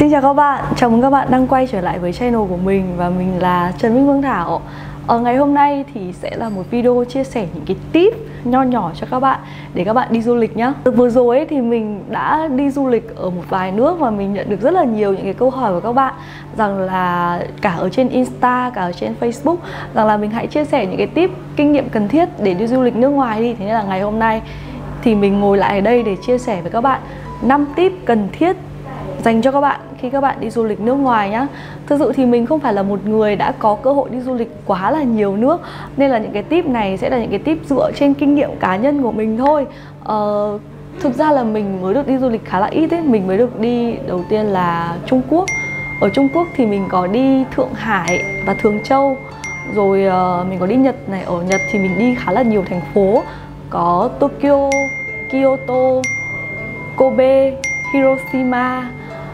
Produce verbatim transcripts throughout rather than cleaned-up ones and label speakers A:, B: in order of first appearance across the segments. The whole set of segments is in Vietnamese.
A: Xin chào các bạn, chào mừng các bạn đang quay trở lại với channel của mình và mình là Trần Minh Phương Thảo. Ở ngày hôm nay thì sẽ là một video chia sẻ những cái tip nho nhỏ cho các bạn để các bạn đi du lịch nhá. Vừa rồi ấy, thì mình đã đi du lịch ở một vài nước và mình nhận được rất là nhiều những cái câu hỏi của các bạn rằng là cả ở trên Insta, cả ở trên Facebook rằng là mình hãy chia sẻ những cái tip kinh nghiệm cần thiết để đi du lịch nước ngoài đi. Thế nên là ngày hôm nay thì mình ngồi lại ở đây để chia sẻ với các bạn năm tip cần thiết dành cho các bạn khi các bạn đi du lịch nước ngoài nhá. Thực sự thì mình không phải là một người đã có cơ hội đi du lịch quá là nhiều nước, nên là những cái tip này sẽ là những cái tip dựa trên kinh nghiệm cá nhân của mình thôi. ờ, Thực ra là mình mới được đi du lịch khá là ít ấy. Mình mới được đi đầu tiên là Trung Quốc. Ở Trung Quốc thì mình có đi Thượng Hải và Thường Châu. Rồi uh, mình có đi Nhật này. Ở Nhật thì mình đi khá là nhiều thành phố, có Tokyo, Kyoto, Kobe, Hiroshima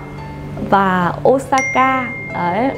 A: và Osaka. Đấy.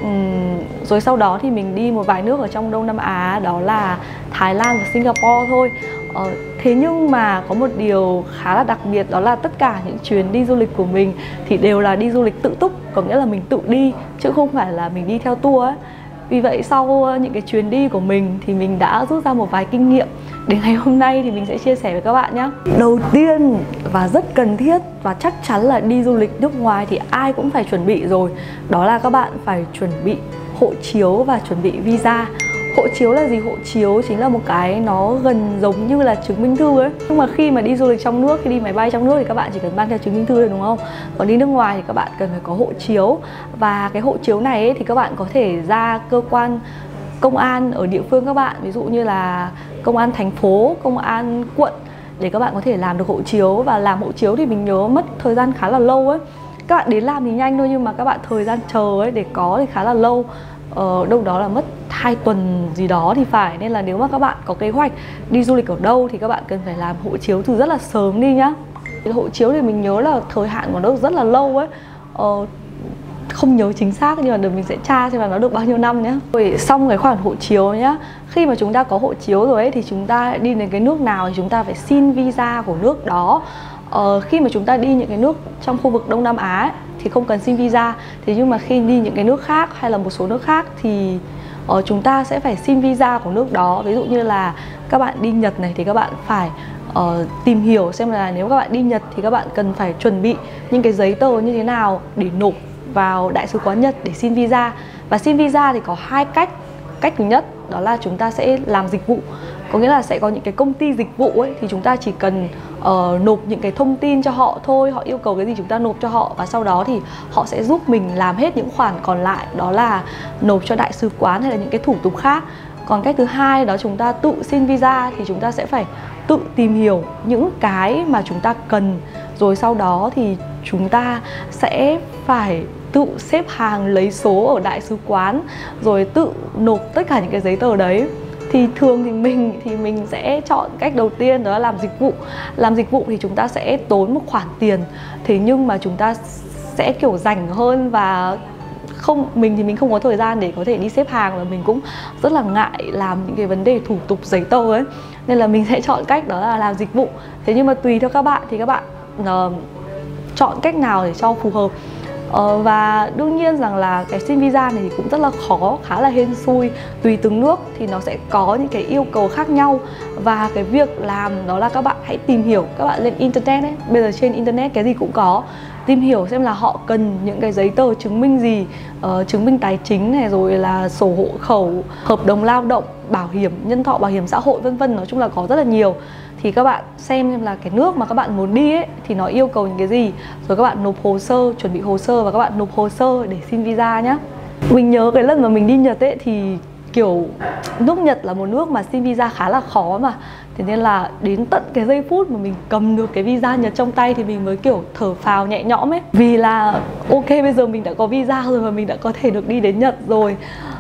A: Rồi sau đó thì mình đi một vài nước ở trong Đông Nam Á, đó là Thái Lan và Singapore thôi. ờ, Thế nhưng mà có một điều khá là đặc biệt, đó là tất cả những chuyến đi du lịch của mình thì đều là đi du lịch tự túc, có nghĩa là mình tự đi chứ không phải là mình đi theo tour ấy. Vì vậy sau những cái chuyến đi của mình thì mình đã rút ra một vài kinh nghiệm để ngày hôm nay thì mình sẽ chia sẻ với các bạn nhé. Đầu tiên và rất cần thiết và chắc chắn là đi du lịch nước ngoài thì ai cũng phải chuẩn bị rồi, đó là các bạn phải chuẩn bị hộ chiếu và chuẩn bị visa. Hộ chiếu là gì? Hộ chiếu chính là một cái nó gần giống như là chứng minh thư ấy. Nhưng mà khi mà đi du lịch trong nước, khi đi máy bay trong nước thì các bạn chỉ cần mang theo chứng minh thư thôi, đúng không? Còn đi nước ngoài thì các bạn cần phải có hộ chiếu. Và cái hộ chiếu này ấy, thì các bạn có thể ra cơ quan công an ở địa phương các bạn, ví dụ như là công an thành phố, công an quận, để các bạn có thể làm được hộ chiếu. Và làm hộ chiếu thì mình nhớ mất thời gian khá là lâu ấy. Các bạn đến làm thì nhanh thôi, nhưng mà các bạn thời gian chờ ấy để có thì khá là lâu. Ờ, đâu đó là mất hai tuần gì đó thì phải. Nên là nếu mà các bạn có kế hoạch đi du lịch ở đâu thì các bạn cần phải làm hộ chiếu từ rất là sớm đi nhá. Hộ chiếu thì mình nhớ là thời hạn của nó rất là lâu ấy. Ờ, không nhớ chính xác nhưng mà được mình sẽ tra xem là nó được bao nhiêu năm nhé. Rồi xong cái khoản hộ chiếu nhá, khi mà chúng ta có hộ chiếu rồi ấy thì chúng ta đi đến cái nước nào thì chúng ta phải xin visa của nước đó. Ờ, khi mà chúng ta đi những cái nước trong khu vực Đông Nam Á ấy, thì không cần xin visa. Thế nhưng mà khi đi những cái nước khác hay là một số nước khác thì uh, chúng ta sẽ phải xin visa của nước đó. Ví dụ như là các bạn đi Nhật này thì các bạn phải uh, tìm hiểu xem là nếu các bạn đi Nhật thì các bạn cần phải chuẩn bị những cái giấy tờ như thế nào để nộp vào Đại sứ quán Nhật để xin visa. Và xin visa thì có hai cách. Cách thứ nhất đó là chúng ta sẽ làm dịch vụ, có nghĩa là sẽ có những cái công ty dịch vụ ấy, thì chúng ta chỉ cần uh, nộp những cái thông tin cho họ thôi, họ yêu cầu cái gì chúng ta nộp cho họ, và sau đó thì họ sẽ giúp mình làm hết những khoản còn lại, đó là nộp cho đại sứ quán hay là những cái thủ tục khác. Còn cách thứ hai đó chúng ta tự xin visa, thì chúng ta sẽ phải tự tìm hiểu những cái mà chúng ta cần, rồi sau đó thì chúng ta sẽ phải tự xếp hàng lấy số ở đại sứ quán, rồi tự nộp tất cả những cái giấy tờ đấy. Thì thường thì mình thì mình sẽ chọn cách đầu tiên, đó là làm dịch vụ. Làm dịch vụ thì chúng ta sẽ tốn một khoản tiền, thế nhưng mà chúng ta sẽ kiểu rảnh hơn, và không mình thì mình không có thời gian để có thể đi xếp hàng, và mình cũng rất là ngại làm những cái vấn đề thủ tục giấy tờ ấy, nên là mình sẽ chọn cách đó là làm dịch vụ. Thế nhưng mà tùy theo các bạn thì các bạn uh, chọn cách nào để cho phù hợp. Ờ, và đương nhiên rằng là cái xin visa này thì cũng rất là khó, khá là hên xui. Tùy từng nước thì nó sẽ có những cái yêu cầu khác nhau. Và cái việc làm đó là các bạn hãy tìm hiểu, các bạn lên internet ấy, bây giờ trên internet cái gì cũng có, tìm hiểu xem là họ cần những cái giấy tờ chứng minh gì, uh, chứng minh tài chính này, rồi là sổ hộ khẩu, hợp đồng lao động, bảo hiểm nhân thọ, bảo hiểm xã hội, vân vân. Nói chung là có rất là nhiều. Thì các bạn xem xem là cái nước mà các bạn muốn đi ấy thì nó yêu cầu những cái gì, rồi các bạn nộp hồ sơ, chuẩn bị hồ sơ và các bạn nộp hồ sơ để xin visa nhá. Mình nhớ cái lần mà mình đi Nhật ấy thì kiểu nước Nhật là một nước mà xin visa khá là khó mà. Thế nên là đến tận cái giây phút mà mình cầm được cái visa Nhật trong tay thì mình mới kiểu thở phào nhẹ nhõm ấy. Vì là ok, bây giờ mình đã có visa rồi và mình đã có thể được đi đến Nhật rồi.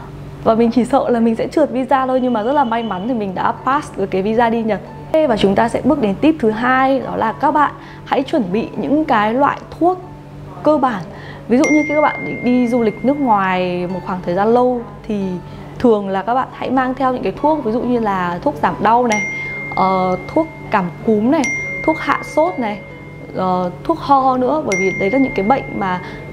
A: Và mình chỉ sợ là mình sẽ trượt visa thôi, nhưng mà rất là may mắn thì mình đã pass được cái visa đi Nhật. Và chúng ta sẽ bước đến tip thứ hai, đó là các bạn hãy chuẩn bị những cái loại thuốc cơ bản. Ví dụ như khi các bạn đi du lịch nước ngoài một khoảng thời gian lâu thì thường là các bạn hãy mang theo những cái thuốc, ví dụ như là thuốc giảm đau này, uh, thuốc cảm cúm này, thuốc hạ sốt này, uh, thuốc ho nữa. Bởi vì đấy là những cái bệnh mà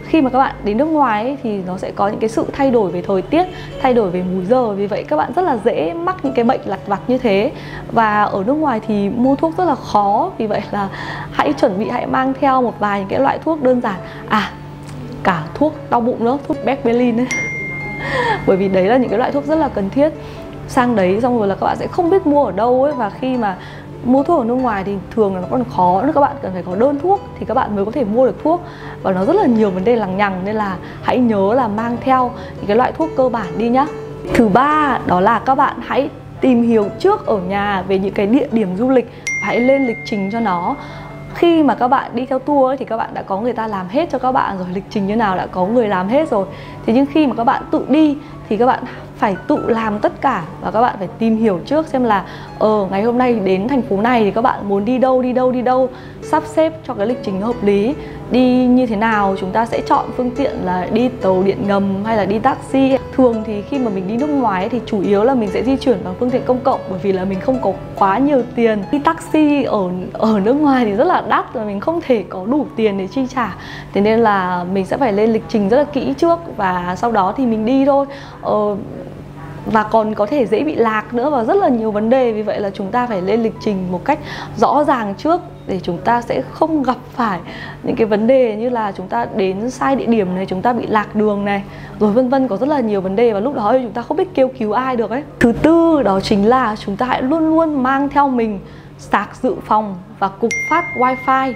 A: khi mà các bạn đến nước ngoài ấy, thì nó sẽ có những cái sự thay đổi về thời tiết, thay đổi về múi giờ, vì vậy các bạn rất là dễ mắc những cái bệnh lặt vặt như thế. Và ở nước ngoài thì mua thuốc rất là khó, vì vậy là hãy chuẩn bị, hãy mang theo một vài những cái loại thuốc đơn giản. À, cả thuốc đau bụng nữa, thuốc Becbelin ấy. Bởi vì đấy là những cái loại thuốc rất là cần thiết. Sang đấy xong rồi là các bạn sẽ không biết mua ở đâu ấy, và khi mà mua thuốc ở nước ngoài thì thường là nó còn khó nữa, các bạn cần phải có đơn thuốc thì các bạn mới có thể mua được thuốc, và nó rất là nhiều vấn đề lằng nhằng, nên là hãy nhớ là mang theo những cái loại thuốc cơ bản đi nhá. Thứ ba đó là các bạn hãy tìm hiểu trước ở nhà về những cái địa điểm du lịch, hãy lên lịch trình cho nó. Khi mà các bạn đi theo tour ấy, thì các bạn đã có người ta làm hết cho các bạn rồi, lịch trình như nào đã có người làm hết rồi. Thế nhưng khi mà các bạn tự đi thì các bạn phải tự làm tất cả, và các bạn phải tìm hiểu trước xem là ờ ngày hôm nay đến thành phố này thì các bạn muốn đi đâu đi đâu đi đâu, sắp xếp cho cái lịch trình hợp lý. Đi như thế nào, chúng ta sẽ chọn phương tiện là đi tàu điện ngầm hay là đi taxi. Thường thì khi mà mình đi nước ngoài ấy, thì chủ yếu là mình sẽ di chuyển bằng phương tiện công cộng, bởi vì là mình không có quá nhiều tiền. Đi taxi ở ở nước ngoài thì rất là đắt, và mình không thể có đủ tiền để chi trả. Thế nên là mình sẽ phải lên lịch trình rất là kỹ trước, và sau đó thì mình đi thôi. Ờ, và còn có thể dễ bị lạc nữa, và rất là nhiều vấn đề. Vì vậy là chúng ta phải lên lịch trình một cách rõ ràng trước, để chúng ta sẽ không gặp phải những cái vấn đề như là chúng ta đến sai địa điểm này, chúng ta bị lạc đường này, rồi vân vân. Có rất là nhiều vấn đề, và lúc đó thì chúng ta không biết kêu cứu ai được ấy. Thứ tư đó chính là chúng ta hãy luôn luôn mang theo mình sạc dự phòng và cục phát wifi.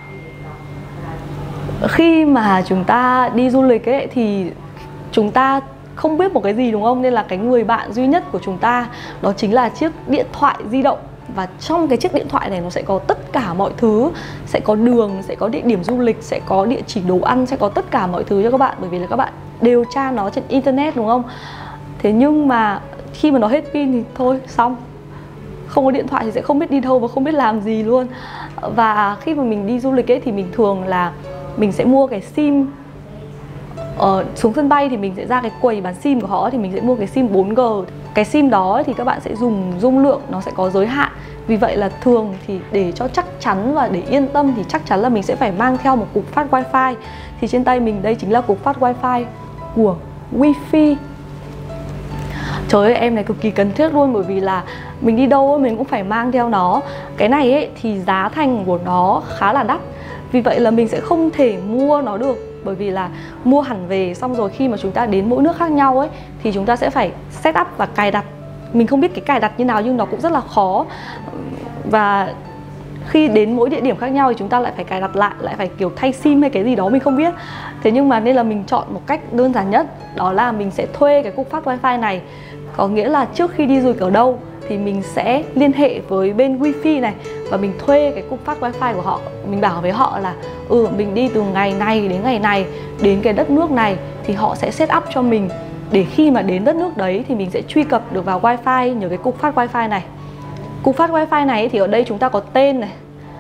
A: Khi mà chúng ta đi du lịch ấy thì chúng ta không biết một cái gì, đúng không? Nên là cái người bạn duy nhất của chúng ta đó chính là chiếc điện thoại di động. Và trong cái chiếc điện thoại này nó sẽ có tất cả mọi thứ. Sẽ có đường, sẽ có địa điểm du lịch, sẽ có địa chỉ đồ ăn, sẽ có tất cả mọi thứ cho các bạn. Bởi vì là các bạn đều tra nó trên internet, đúng không? Thế nhưng mà khi mà nó hết pin thì thôi, xong. Không có điện thoại thì sẽ không biết đi đâu và không biết làm gì luôn. Và khi mà mình đi du lịch ấy thì mình thường là mình sẽ mua cái sim. Ờ, xuống sân bay thì mình sẽ ra cái quầy bán sim của họ, thì mình sẽ mua cái sim bốn G. Cái sim đó thì các bạn sẽ dùng dung lượng nó sẽ có giới hạn. Vì vậy là thường thì để cho chắc chắn và để yên tâm thì chắc chắn là mình sẽ phải mang theo một cục phát wifi. Thì trên tay mình đây chính là cục phát wifi của Wifi. Trời ơi, em này cực kỳ cần thiết luôn, bởi vì là mình đi đâu mình cũng phải mang theo nó. Cái này ấy thì giá thành của nó khá là đắt, vì vậy là mình sẽ không thể mua nó được. Bởi vì là mua hẳn về xong rồi khi mà chúng ta đến mỗi nước khác nhau ấy thì chúng ta sẽ phải set up và cài đặt. Mình không biết cái cài đặt như nào nhưng nó cũng rất là khó. Và khi đến mỗi địa điểm khác nhau thì chúng ta lại phải cài đặt lại, lại phải kiểu thay sim hay cái gì đó mình không biết. Thế nhưng mà nên là mình chọn một cách đơn giản nhất, đó là mình sẽ thuê cái cục phát wifi này. Có nghĩa là trước khi đi du lịch ở đâu thì mình sẽ liên hệ với bên Wifi này và mình thuê cái cục phát wifi của họ. Mình bảo với họ là ừ mình đi từ ngày này đến ngày này đến cái đất nước này, thì họ sẽ set up cho mình để khi mà đến đất nước đấy thì mình sẽ truy cập được vào wifi nhờ cái cục phát wifi này. Cục phát wifi này thì ở đây chúng ta có tên này,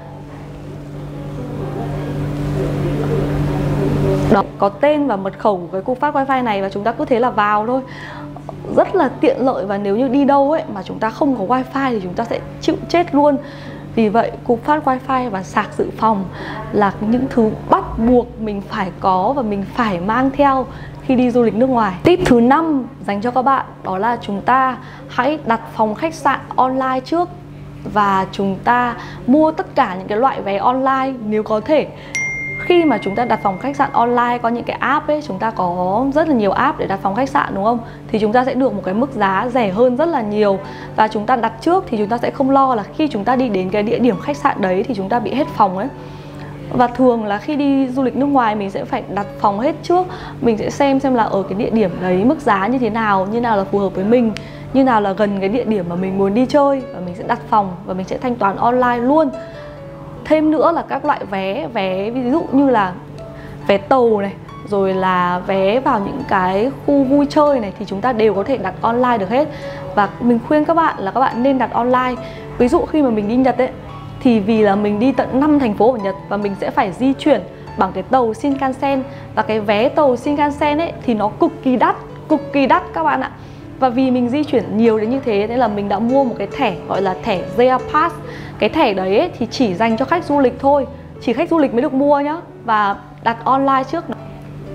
A: đó, có tên và mật khẩu của cái cục phát wifi này, và chúng ta cứ thế là vào thôi. Rất là tiện lợi, và nếu như đi đâu ấy mà chúng ta không có wifi thì chúng ta sẽ chịu chết luôn. Vì vậy cục phát wifi và sạc dự phòng là những thứ bắt buộc mình phải có và mình phải mang theo khi đi du lịch nước ngoài. Tip thứ năm dành cho các bạn đó là chúng ta hãy đặt phòng khách sạn online trước, và chúng ta mua tất cả những cái loại vé online nếu có thể. Khi mà chúng ta đặt phòng khách sạn online, có những cái app ấy, chúng ta có rất là nhiều app để đặt phòng khách sạn đúng không? Thì chúng ta sẽ được một cái mức giá rẻ hơn rất là nhiều. Và chúng ta đặt trước thì chúng ta sẽ không lo là khi chúng ta đi đến cái địa điểm khách sạn đấy thì chúng ta bị hết phòng ấy. Và thường là khi đi du lịch nước ngoài mình sẽ phải đặt phòng hết trước. Mình sẽ xem xem là ở cái địa điểm đấy mức giá như thế nào, như nào là phù hợp với mình, như nào là gần cái địa điểm mà mình muốn đi chơi, và mình sẽ đặt phòng và mình sẽ thanh toán online luôn. Thêm nữa là các loại vé, vé ví dụ như là vé tàu này, rồi là vé vào những cái khu vui chơi này thì chúng ta đều có thể đặt online được hết. Và mình khuyên các bạn là các bạn nên đặt online. Ví dụ khi mà mình đi Nhật ấy, thì vì là mình đi tận năm thành phố ở Nhật và mình sẽ phải di chuyển bằng cái tàu Shinkansen. Và cái vé tàu Shinkansen ấy thì nó cực kỳ đắt, cực kỳ đắt các bạn ạ. Và vì mình di chuyển nhiều đến như thế nên là mình đã mua một cái thẻ gọi là thẻ J R Pass. Cái thẻ đấy ấy, thì chỉ dành cho khách du lịch thôi, chỉ khách du lịch mới được mua nhá. Và đặt online trước.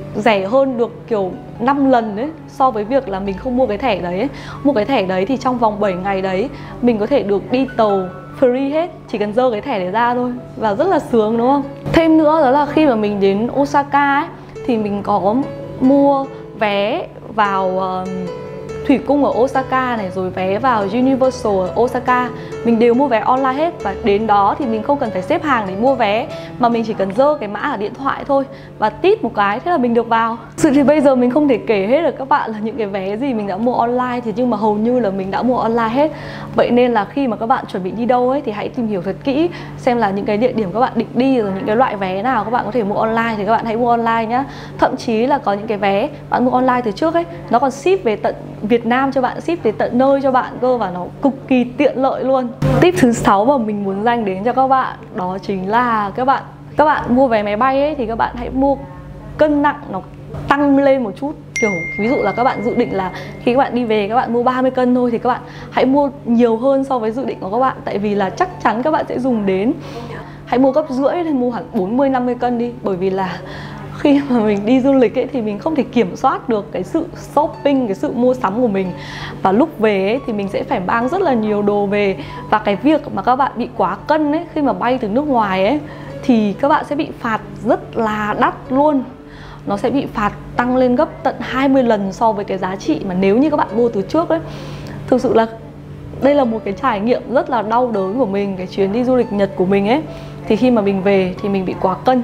A: rẻ hơn được kiểu năm lần đấy so với việc là mình không mua cái thẻ đấy ấy. Mua cái thẻ đấy thì trong vòng bảy ngày đấy mình có thể được đi tàu free hết, chỉ cần dơ cái thẻ đấy ra thôi, và rất là sướng đúng không? Thêm nữa đó là khi mà mình đến Osaka ấy, thì mình có mua vé vào uh, thủy cung ở Osaka này, rồi vé vào Universal ở Osaka. Mình đều mua vé online hết, và đến đó thì mình không cần phải xếp hàng để mua vé, mà mình chỉ cần dơ cái mã ở điện thoại thôi và tít một cái, thế là mình được vào. Sự thì bây giờ mình không thể kể hết được các bạn là những cái vé gì mình đã mua online, thì nhưng mà hầu như là mình đã mua online hết. Vậy nên là khi mà các bạn chuẩn bị đi đâu ấy thì hãy tìm hiểu thật kỹ xem là những cái địa điểm các bạn định đi, rồi những cái loại vé nào các bạn có thể mua online thì các bạn hãy mua online nhá. Thậm chí là có những cái vé bạn mua online từ trước ấy, nó còn ship về tận Việt Nam cho bạn, ship về tận nơi cho bạn cơ, và nó cực kỳ tiện lợi luôn. Tip thứ sáu mà mình muốn dành đến cho các bạn đó chính là các bạn các bạn mua vé máy bay ấy thì các bạn hãy mua cân nặng nó tăng lên một chút. Kiểu ví dụ là các bạn dự định là khi các bạn đi về các bạn mua ba mươi cân thôi, thì các bạn hãy mua nhiều hơn so với dự định của các bạn, tại vì là chắc chắn các bạn sẽ dùng đến. Hãy mua gấp rưỡi hay mua hẳn bốn mươi năm mươi cân đi, bởi vì là khi mà mình đi du lịch ấy thì mình không thể kiểm soát được cái sự shopping, cái sự mua sắm của mình. Và lúc về ấy thì mình sẽ phải mang rất là nhiều đồ về. Và cái việc mà các bạn bị quá cân ấy, khi mà bay từ nước ngoài ấy, thì các bạn sẽ bị phạt rất là đắt luôn. Nó sẽ bị phạt tăng lên gấp tận hai mươi lần so với cái giá trị mà nếu như các bạn mua từ trước ấy. Thực sự là đây là một cái trải nghiệm rất là đau đớn của mình, cái chuyến đi du lịch Nhật của mình ấy. Thì khi mà mình về thì mình bị quá cân.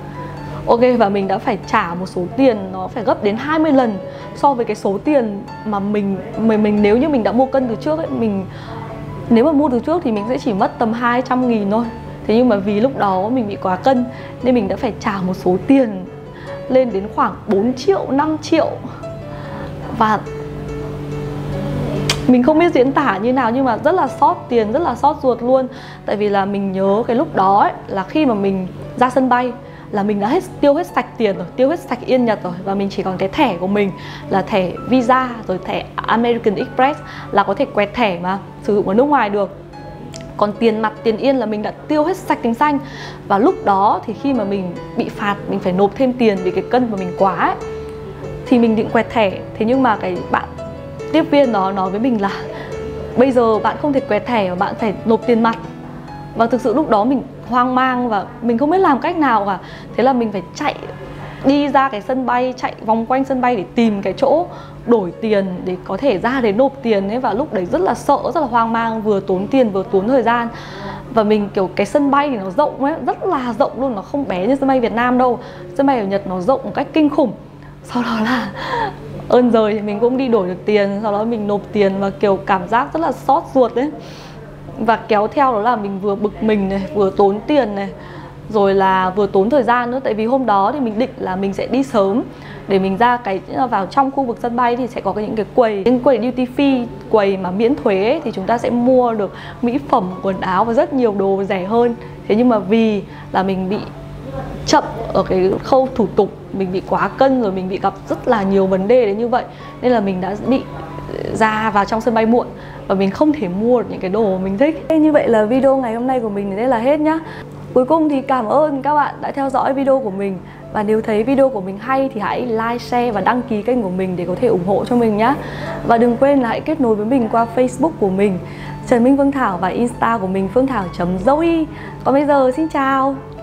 A: Ok, và mình đã phải trả một số tiền nó phải gấp đến hai mươi lần so với cái số tiền mà mình mình, mình nếu như mình đã mua cân từ trước ấy, mình nếu mà mua từ trước thì mình sẽ chỉ mất tầm hai trăm nghìn thôi. Thế nhưng mà vì lúc đó mình bị quá cân nên mình đã phải trả một số tiền lên đến khoảng bốn triệu, năm triệu. Và mình không biết diễn tả như nào nhưng mà rất là xót tiền, rất là xót ruột luôn. Tại vì là mình nhớ cái lúc đó ấy, là khi mà mình ra sân bay là mình đã hết tiêu hết sạch tiền rồi, tiêu hết sạch Yên Nhật rồi, và mình chỉ còn cái thẻ của mình là thẻ Visa rồi thẻ American Express là có thể quẹt thẻ mà sử dụng ở nước ngoài được. Còn tiền mặt, tiền Yên là mình đã tiêu hết sạch tính xanh. Và lúc đó thì khi mà mình bị phạt, mình phải nộp thêm tiền vì cái cân mà mình quá ấy, thì mình định quẹt thẻ. Thế nhưng mà cái bạn tiếp viên đó nói với mình là bây giờ bạn không thể quẹt thẻ mà bạn phải nộp tiền mặt. Và thực sự lúc đó mình hoang mang và mình không biết làm cách nào cả. Thế là mình phải chạy đi ra cái sân bay, chạy vòng quanh sân bay để tìm cái chỗ đổi tiền để có thể ra để nộp tiền ấy. Và lúc đấy rất là sợ, rất là hoang mang, vừa tốn tiền vừa tốn thời gian. Và mình kiểu cái sân bay thì nó rộng ấy, rất là rộng luôn, nó không bé như sân bay Việt Nam đâu. Sân bay ở Nhật nó rộng một cách kinh khủng. Sau đó là ơn rồi thì mình cũng đi đổi được tiền, sau đó mình nộp tiền và kiểu cảm giác rất là xót ruột đấy. Và kéo theo đó là mình vừa bực mình này, vừa tốn tiền này, rồi là vừa tốn thời gian nữa. Tại vì hôm đó thì mình định là mình sẽ đi sớm để mình ra cái vào trong khu vực sân bay thì sẽ có những cái quầy, những quầy duty free, quầy mà miễn thuế ấy, thì chúng ta sẽ mua được mỹ phẩm, quần áo và rất nhiều đồ rẻ hơn. Thế nhưng mà vì là mình bị chậm ở cái khâu thủ tục, mình bị quá cân rồi mình bị gặp rất là nhiều vấn đề đến như vậy, nên là mình đã bị ra vào trong sân bay muộn và mình không thể mua được những cái đồ mình thích. Như vậy là video ngày hôm nay của mình đến đây là hết nhá. Cuối cùng thì cảm ơn các bạn đã theo dõi video của mình. Và nếu thấy video của mình hay thì hãy like, share và đăng ký kênh của mình để có thể ủng hộ cho mình nhé. Và đừng quên là hãy kết nối với mình qua Facebook của mình Trần Minh Phương Thảo và Insta của mình phương thảo chấm zoe. Còn bây giờ xin chào.